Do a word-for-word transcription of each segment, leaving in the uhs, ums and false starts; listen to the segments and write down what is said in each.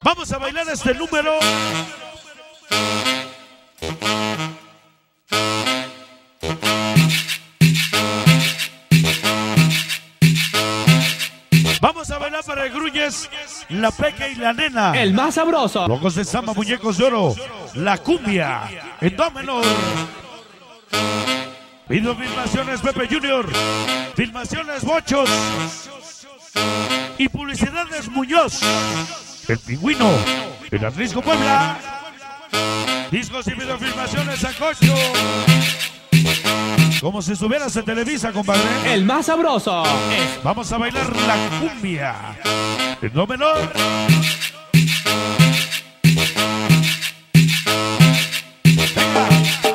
Vamos a bailar este número. Vamos a bailar para el Gruñes, la Peca y la Nena. El más sabroso. Locos de Samba, Muñecos de Oro, la Cumbia, en do menor. Video filmaciones Pepe Junior, filmaciones Bochos y publicidades Muñoz, el Pingüino, el Atlisco Puebla, discos y videofilmaciones Sancocho. Como si estuvieras en Televisa, compadre. El más sabroso. Vamos a bailar la cumbia en do menor. Venga.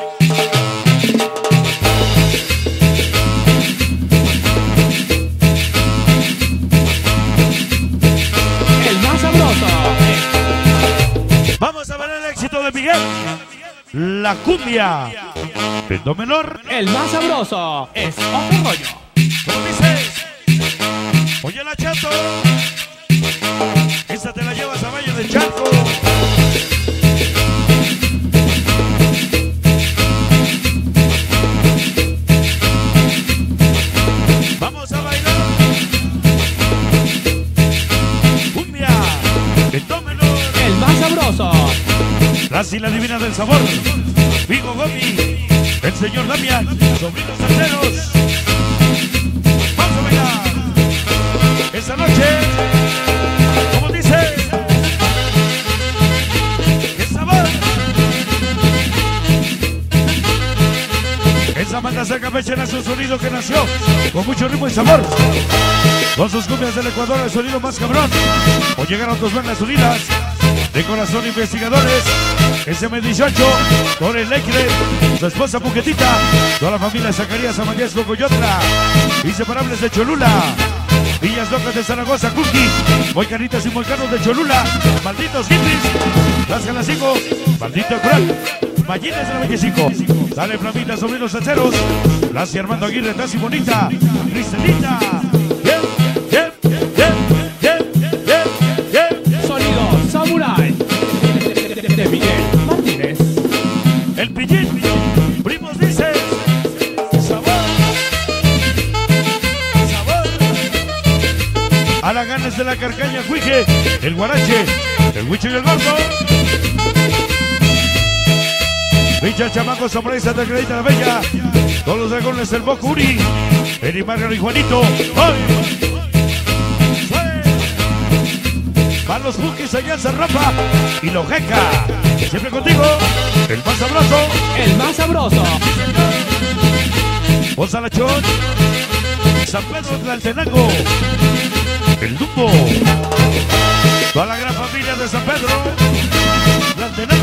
El más sabroso. Vamos a ver el éxito de Miguel. La cumbia en do menor. El más sabroso es otro rollo. ¿Cómo dices? Oye la Chato. Esta te la llevas a Valle del Charco. Vamos a bailar cumbia en do menor. El más sabroso. La Sila Divina del Sabor, Vigo Gomi, el señor Damián, sobrinos terceros. Vamos a bailar esta noche, como dice, el sabor. Esa banda se campechana es un sonido que nació con mucho ritmo y sabor. Con sus cumbias del Ecuador, el sonido más cabrón. O llegaron dos bandas unidas de Corazón Investigadores, S M dieciocho, con el Lecre, su esposa Puquetita, toda la familia Zacarías Amagués Cocoyotla, inseparables de Cholula, Villas Locas de Zaragoza, Cookie, Moicanitas y Moicanos de Cholula, malditos hippies, Las Jalacingo, maldito crack, Mallines de la veinticinco, Dale Flamita, sobrinos aceros, Las y Armando Aguirre, Tasi Bonita, Cristelita, bien, bien, bien, bien, bien, bien. Sonido Samurai de Miguel Martínez. El Pillín, primos dices, sabor, sabor. A la ganas de la Carcaña, Cuije, el Guarache, el Huicho y el Gordo. Richard Chamaco, Samurai, Santa Clarita la Bella, todos los dragones del Bocuri, Eri Márgaro y Juanito. ¡Ay! Van los Bukis allá en Zarrapa y Lojeca. Siempre contigo, el más sabroso. El más sabroso. Ozalachón, San Pedro Tlaltenango, el Dumbo, toda la gran familia de San Pedro Tlaltenango.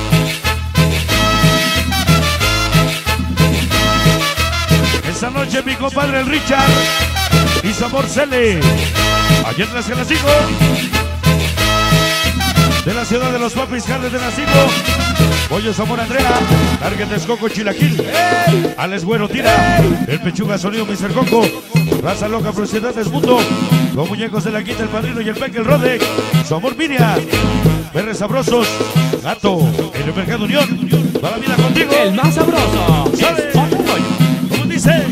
Esta noche mi compadre el Richard y Sabor Cele, allá en Las Jalacingo, de la ciudad de los Papis, Carnes de Nacigo, Pollo Zamora Andrea, Target Coco Chilaquil, ¡hey! Alex Güero Tira, ¡hey! El Pechuga Sonido mister Coco, Raza Loca Propiedades Mundo, los Muñecos de la Quinta, el Padrino y el Peque el Rode, su amor Miriam, Perres Sabrosos, Gato, el Mercado Unión, toda la vida contigo. El más sabroso ¿Sabe? es otro rollo. ¿Cómo dice?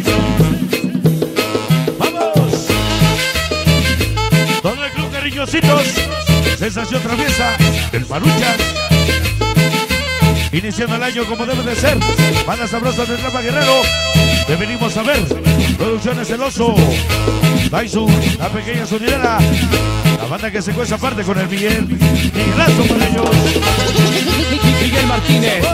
¡Vamos! Todo el club cariñositos. Sensación Traviesa, el Maruchas. Iniciando el año como debe de ser. Bandas sabrosas de Trapa Guerrero. Te venimos a ver. Producciones El Oso, Daisu, la pequeña sonidera. La banda que se cuesta aparte con el Miguel. Miguelazo para ellos. Miguel Martínez.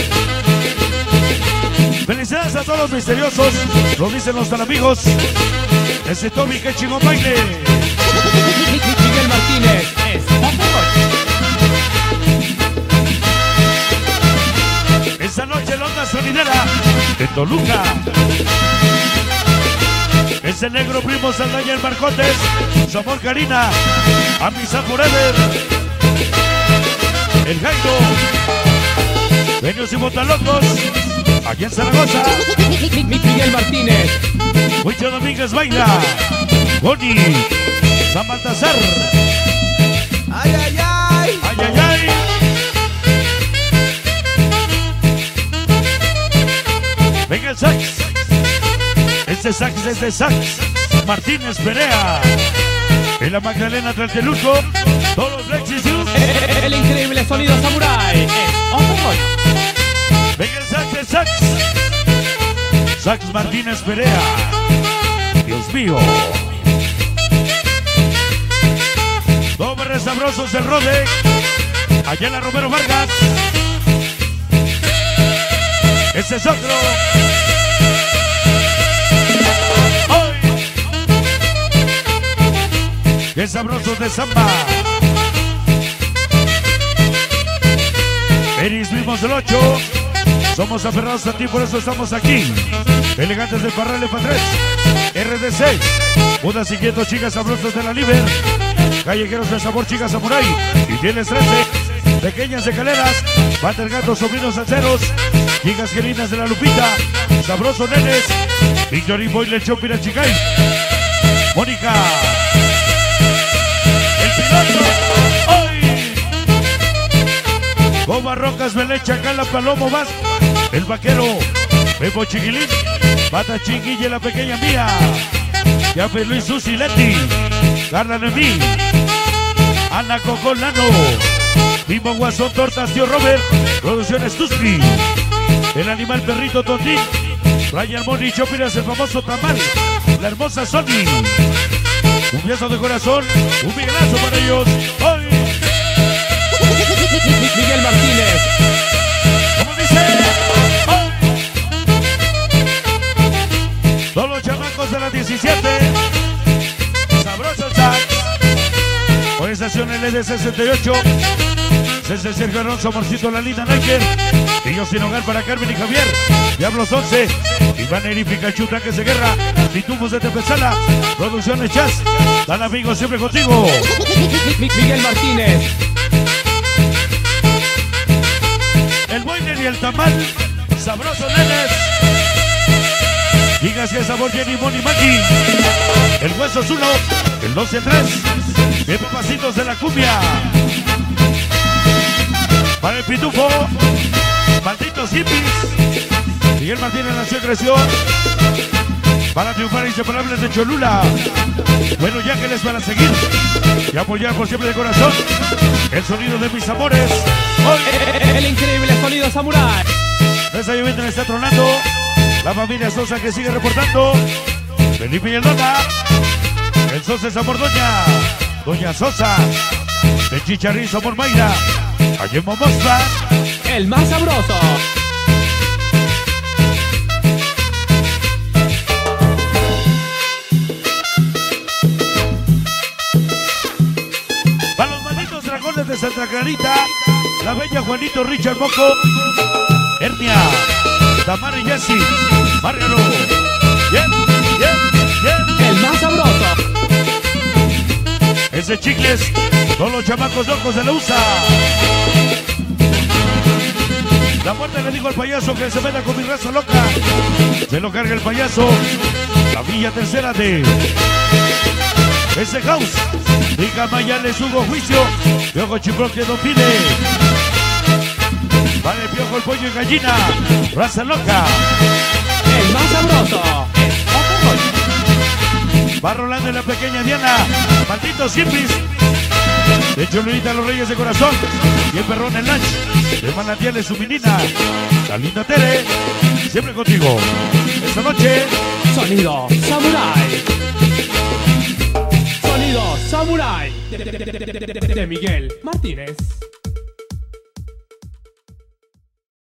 Felicidades a todos los misteriosos. Lo dicen los tan amigos. Ese Tommy, que chingón baile. Miguel Martínez es otro rollo. Esta noche la onda sonidera en Toluca. Ese negro primo Saldaña en Marcotes. Su amor Karina. Amisa Forever. El Jairo. Venios y Botalocos. Aquí en Zaragoza. Miguel Martínez. Huicho Domínguez baila. Boni. San Baltasar. Ay, ay, ay. Este sax es de Sax Martínez Perea. En la Magdalena Tlatelolco, todos los Lexis. El, el increíble sonido samurai es otro rollo. Venga el sax de Sax. Sax Martínez Perea. Dios mío. Dobles sabrosos el Rode. Allá en la Romero Vargas. Ese es otro. ¡Qué sabrosos de samba! Eris mismos del ocho. Somos aferrados a ti, por eso estamos aquí. Elegantes del Parral de Patres. R D C. Unas inquietos chicas sabrosas de la Liber. Callejeros de sabor, chicas samurai. Y tienes trece. Pequeñas escaleras. Bater gatos, sobrinos salseros. Chicas gelinas de la Lupita. Sabrosos nenes. Victory Boy, Lechón, Pirachicay. Mónica. ¡Hoy! Goma Rocas, Belecha, Cala, Palomo, Vas. El Vaquero, Pepo Chiquilín, Bata Chinguille, la pequeña mía. Yafe Luis, Susi, Leti, Carla Nemí, Ana Cocolano, Bimbo Guasón, Tortas, Tío Robert, Producciones Tuspi, El Animal Perrito Tontín, Brian Moni, Chopiras, el famoso Tamal, la hermosa Sony. Un beso de corazón, un miguelazo para ellos. ¡Hoy! Miguel Martínez. ¿Cómo dice? ¡Hoy! Todos los chamacos de las diecisiete. Sabroso el sax. Organización L D sesenta y ocho. César Sergio Alonso, Amorcito, la linda Niker. Niños sin hogar para Carmen y Javier. Diablos once. Iván Eri, Pikachu, Tanques de Guerra. Pitufos de Tepezala. Producciones Chas. Dan amigos siempre contigo. Miguel Martínez. El Boiner y el Tamal. Sabrosos nenes. Gigas y el sabor Jenny, Moni, Maki. El Hueso es uno. El dos y el tres. De papacitos de la cumbia. Para el Pitufo. Malditos hippies. Miguel Martínez nació y creció para triunfar inseparables de Cholula. Buenos Ángeles para seguir y apoyar por siempre de corazón el sonido de mis amores. Hoy El, el increíble sonido samurai. esa lluvia está tronando. La familia Sosa que sigue reportando. Felipe y el Dona. El Sosa es amor Doña. Doña Sosa. El Chicharrizo amor Mayra. Allí en Momospa. El más sabroso. De Santa Clarita, la bella Juanito, Richard Moco, Hernia, Tamara y Jessy, Márgaro, bien, bien, bien. El más sabroso. Ese Chicles, todos los chamacos locos de la U S A. La muerte le dijo al payaso que se meta con mi raza loca. Se lo carga el payaso. La villa tercera de ese House. Diga Mayales, Hugo Juicio, Piojo Chiprón que Pide. Vale, Piojo el pollo y gallina, raza loca. El más sabroso es otro rollo. Va rolando en la pequeña Diana, malditos hippies. De Cholulita los Reyes de Corazón, y el perrón el lunch. De Manantiales su menina, la linda Tere, siempre contigo. Esta noche, Sonido samurai. Sonido samurai de, de, de, de, de, de Miguel Martínez.